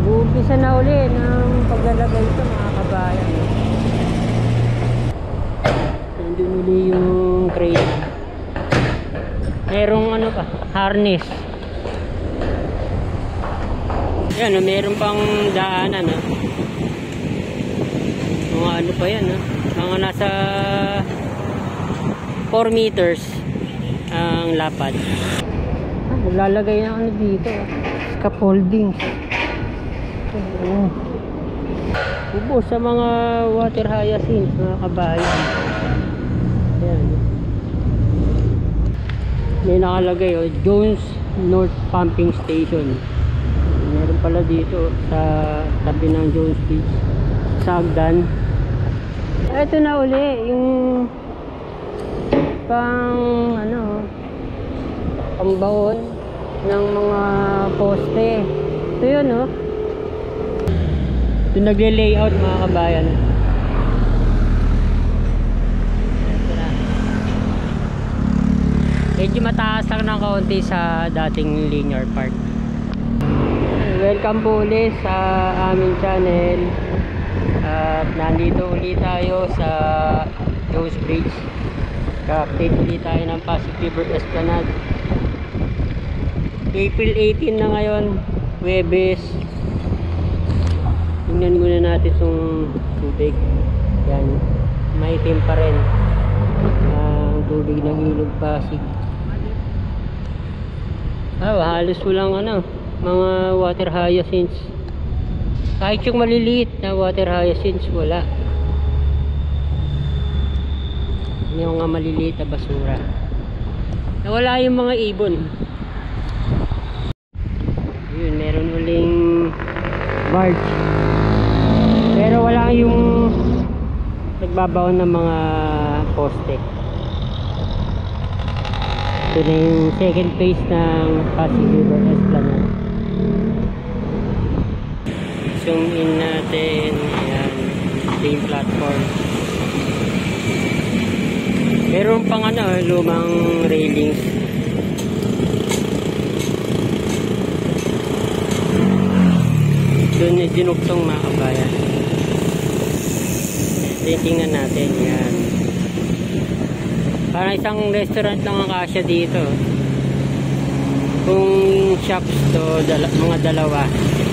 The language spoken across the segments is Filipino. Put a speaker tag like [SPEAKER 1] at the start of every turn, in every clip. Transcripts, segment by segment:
[SPEAKER 1] Nag-uumpisa na uli ng paglalagay ito mga kabayan. Nandun uli yung crane. Merong ano pa, harness. Yan, meron pang daanan. Mga ano pa yan, mga nasa 4 meters ang lapad. Lalagay na ano dito, scaffolding. Ubo sa mga water hyacinth mga kabayan. Ayan. May nakalagay Jones North Pumping Station. Meron pala dito sa tabi ng Jones Beach, Sagdan. Ito na uli yung pang ano, pambaon ng mga poste. Ito yun ito nagle-layout mga kabayan. Medyo mataas lang ng kaunti sa dating linear park. Welcome po ulit sa aming channel. At nandito ulit tayo sa Jones Bridge. Ka-update ulit tayo ng Pasig River Esplanade. April 18 na ngayon, Huwebes. Tingnan muna natin itong tubig. Yan, maitim pa rin ang tubig ng Ilog Pasig. Halos walang mga water hyacinths. Kahit yung maliliit na water hyacinths wala. Yung mga maliliit na basura. Nawala yung mga ibon. Yun, meron uling barge. Pero wala yung nagbabaon ng mga poste. Ito na yung second phase ng Pasig River Esplanade. Zoom in natin. Ayan, ito yung platform. Meron pang lumang railings. Doon yung dinugtong mga kabayan. Tingnan natin. Yan. Parang isang restaurant lang ang kasya dito. Kung shops to, mga dalawa.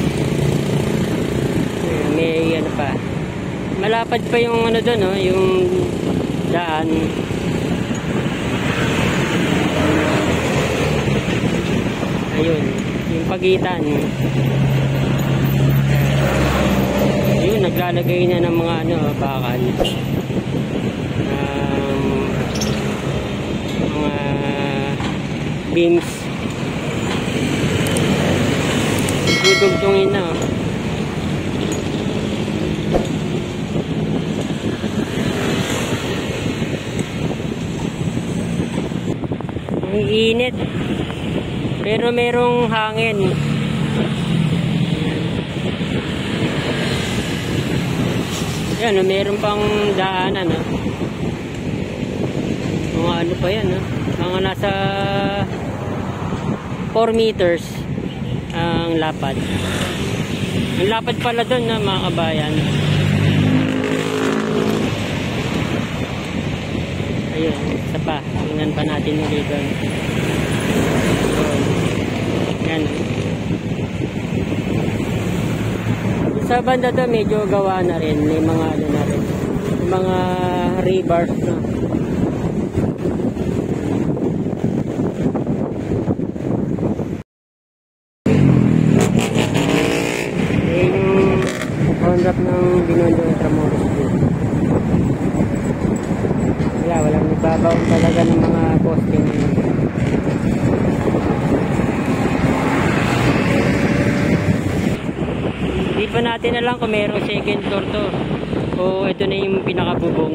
[SPEAKER 1] May pa. Malapad pa yung doon, yung daan. Ayun, yung pagitan. Ayun, naglalagay na ng mga bakal. Mga beams. Dudugtungin na. Ang init. Pero merong hangin. Yan, meron pang daanan. Mga ano pa yan, mga nasa 4 meters ang lapad. Ang lapad pala doon mga kabayan. Ayun, isa pa. Tingnan pa natin yung dito. Yan. Sa banda to medyo gawa na rin. May mga na rin. May mga rebars na. Conrap ng Binondo Intramuros. Walang nagbabaon talaga ng mga posting. Hindi pa natin alam kung mayroong second floor to o ito na yung pinakabubong.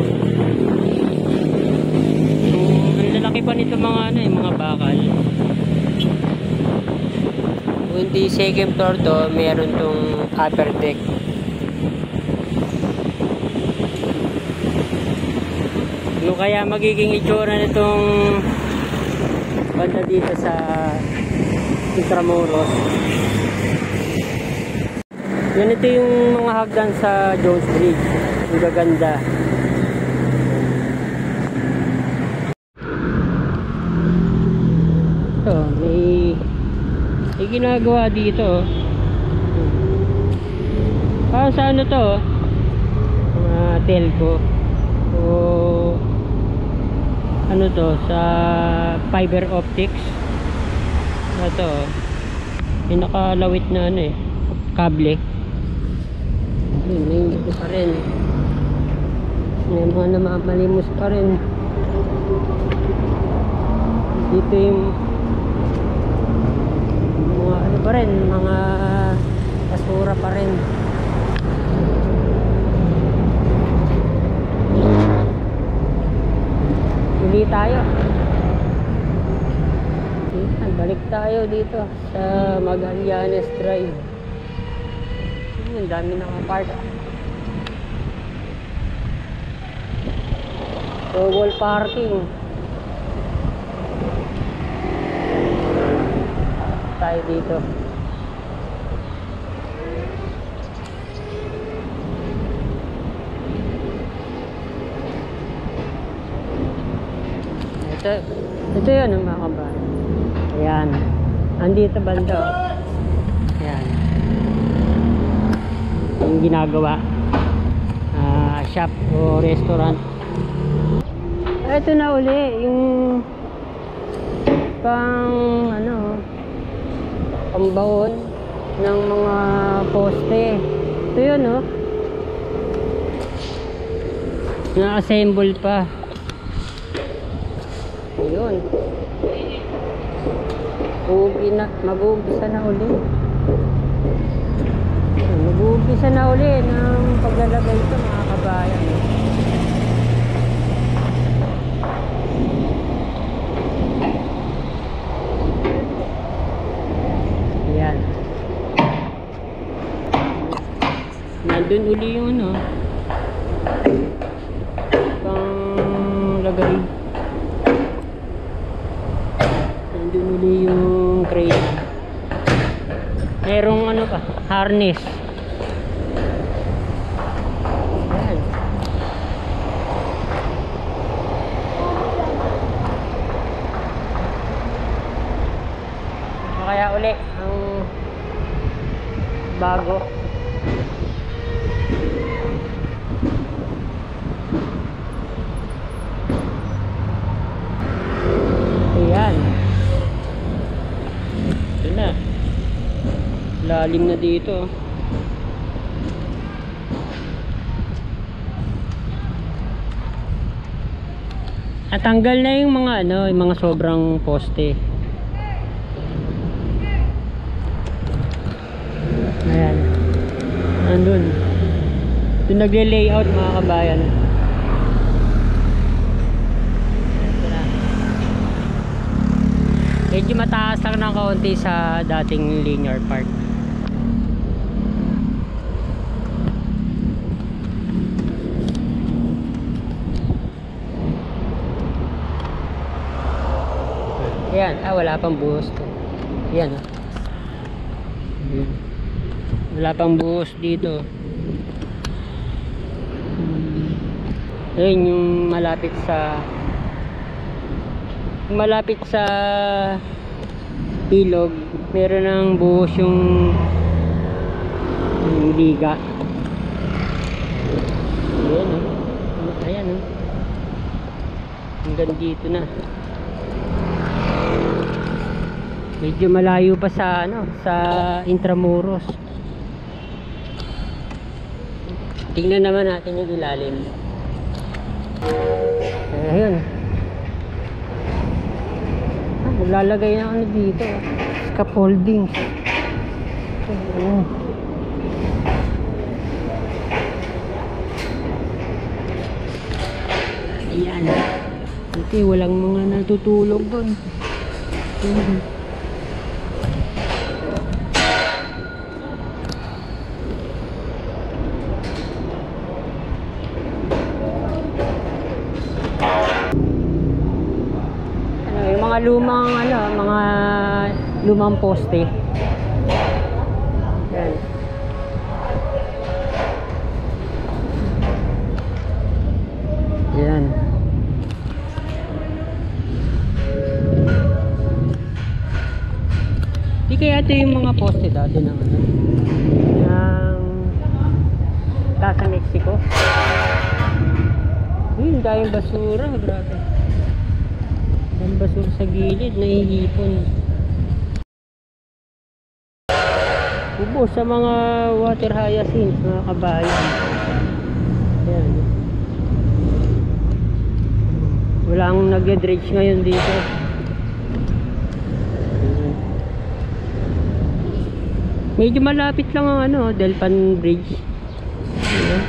[SPEAKER 1] So, ang lalaki pa nito mga mga bakal. Kung di second floor to, meron tong upper deck. Yung kaya magiging itsura nitong banda dito sa Intramuros. Ganito yung mga hagdan sa Jones Bridge. Ang gaganda. Ito, may ginagawa dito. Sa ano to? Telco. So, ano to? Sa fiber optics. Ito. Yung nakalawit na ano eh. Kable. May ito pa rin. May mga namamalimos pa rin. Dito yung mga ano pa rin, mga basura pa rin. Uli tayo. Balik tayo dito sa Magallanes Drive. Ang dami nakapark. So, wall parking. Tayo dito. Ito yun ang mga kabahan. Ayan. Andito banda. Ayan. Yung ginagawa. Shop o restaurant. Ito na uli. Yung pang ano, pambaon ng mga poste. Ito yun, oh. Na-assemble pa. Ayun. Mag-uumpisa na uli. Mag-uumpisa na uli ng paglalagay ito, mga kabayan. Ayan. Nandun uli yung ano, pang lagay. Nandun uli yung crane. Merong ano pa, harness. Ayan. Kaya uli ang bago. Ayan. Ito na. Lalim na dito. At tanggal na yung mga ano, yung mga sobrang poste. Ayan. Andun. Ito nagle-layout, mga kabayan. Medyo mataas lang ng kaunti sa dating linear park. Ayan, wala pang buhos to. Ayan, wala pang buhos dito. Ayan yung malapit sa ilog, meron ng buhos yung liga. Ayan, hanggang dito na. Medyo malayo pa sa ano, sa Intramuros. Tingnan naman natin yung ilalim. Ayun. Maglalagay na ano dito. Scaffolding. Ayan. Okay, walang mga natutulog doon. Mga lumang poste. Yan. Ito yung mga poste dati ng ano, ng Plaza Mexico. Yun, dahil basura, grabe. Dahil basura sa gilid, nahihipon. Ubo sa mga water hyacinth, mga kabayan. Ayan. Walang nagde-dredge ngayon dito. Ayan. Medyo malapit lang ang ano, Delpan Bridge. Ayan.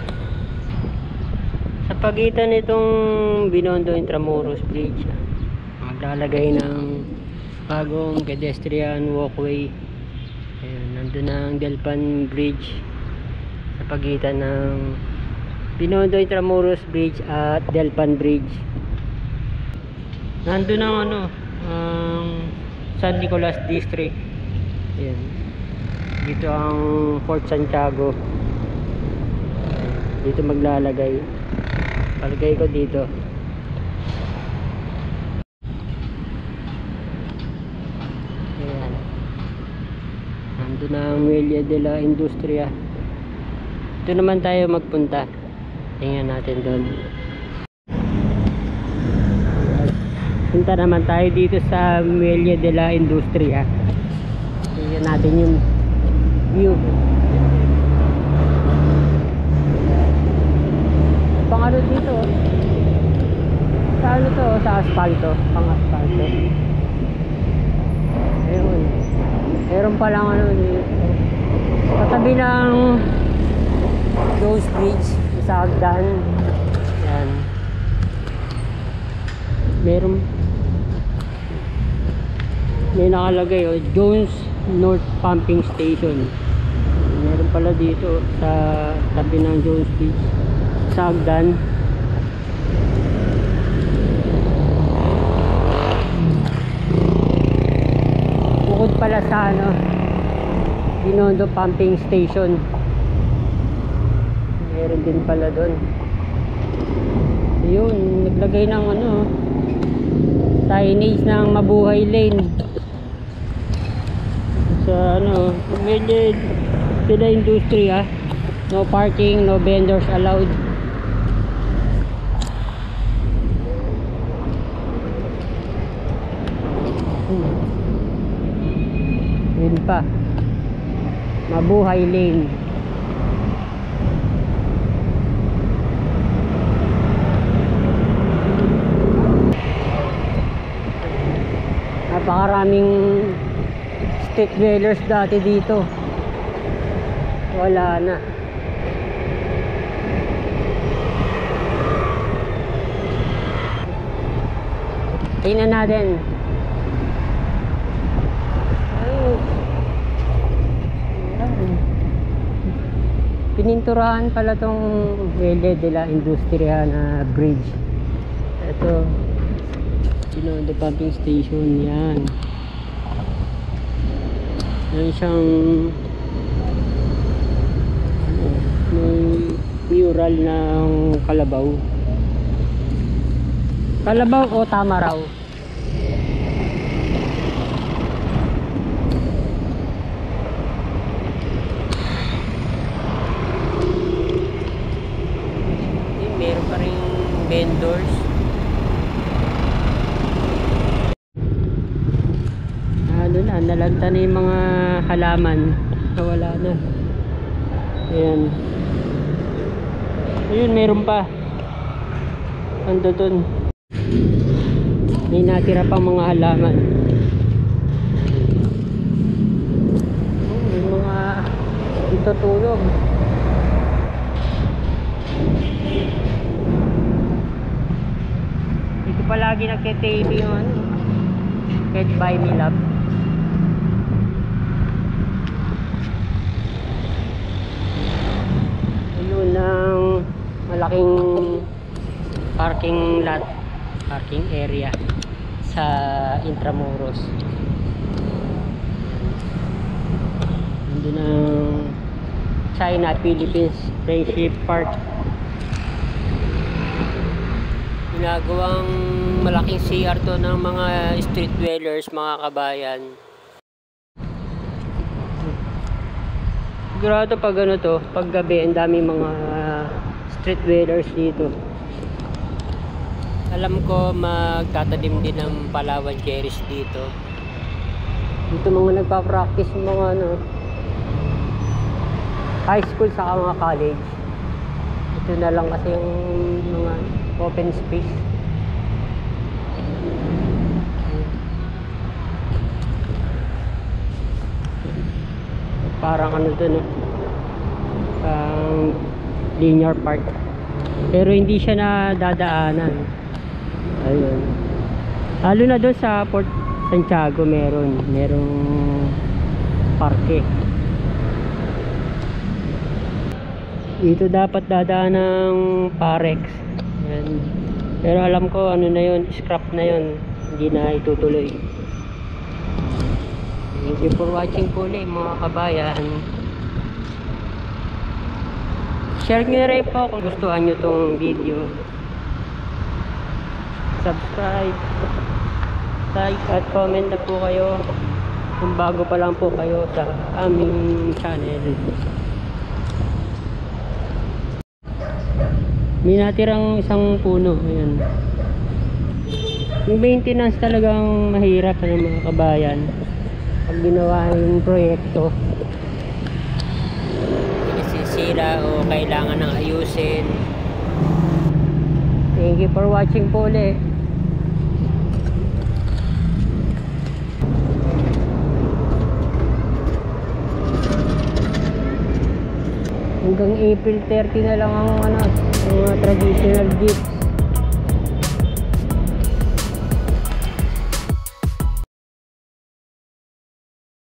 [SPEAKER 1] Sa pagitan nitong Binondo Intramuros Bridge, maglalagay ng bagong pedestrian walkway. Ayan, nandun ang Delpan Bridge sa pagitan ng Binondo Intramuros Bridge at Delpan Bridge. Nandun ang ano, ang San Nicolas District. Ayan. Dito ang Fort Santiago. Dito maglalagay. Palagay ko dito. Ayan. Nandun ang Muelle de la Industria. Ito naman tayo magpunta. Tingnan natin doon. Punta naman tayo dito sa Muelle de la Industria. Tingnan natin yung view. Pang ano dito? Sa ano to? Sa asfalto. Pang asfalto. Ayun. Meron palang ano dito. Katabi ng Jones Bridge sa hagdan. Yan. Meron. May nakalagay oh, Jones North Pumping Station. Meron pala dito sa tabi ng Jones Bridge sa hagdan. Bukod pala sa ano, Binondo Pumping Station, meron din pala doon. Yun, naglagay ng ano, signage ng Mabuhay Lane sa ano, medyo sila industry no parking, no vendors allowed. Yun pa, Mabuhay Lane. Napakaraming street dwellers dati dito. Wala na. Tingnan natin. Pininturahan pala tong Muelle de la Industria na bridge. Ito, Binondo Pumping Station. Yan. Yan siyang may mural ng kalabaw. Kalabaw o tama raw? Meron pa rin vendors. Ano na, nalagta na yung mga halaman. Nawala na. Ayan. Ayun, meron pa. Ando dun. May natira pang mga halaman. May mga itutulog. Dito palagi nagte-tape yung ano, Can't Buy Me Love. Ayun ang malaking parking lot, parking area sa Intramuros. Nandun ang China-Philippines Friendship Park. Ginagawang malaking CR to ng mga street dwellers, mga kabayan. Sigurado pag ano to, pag gabi, ang dami mga street dwellers dito. Alam ko magtatanim din ng Palawan cherries dito. Dito mga nagpa-practice mga ano, high school sa mga college. Ito na lang kasi yung mga open space. Parang ano to, no? Linear park. Pero hindi siya nadadaanan. Ayun. Lalo na doon sa Port Santiago merong parke. Dito dapat dadaan ng Parex. Yan. Pero alam ko ano na yun, scrap na yun. Hindi na itutuloy. Thank you for watching po ulit mga kabayan. Share nyo rin po kung gustuhan nyo tong video. Subscribe, like at comment na po kayo kung bago pa lang po kayo sa aming channel. May natirang isang puno. Ayan. Yung maintenance talagang mahirap ng mga kabayan pag ginawa yung proyekto. Sira o kailangan ng ayusin. Thank you for watching po ulit. Hanggang April 30 na lang ang ano, mga traditional gifts.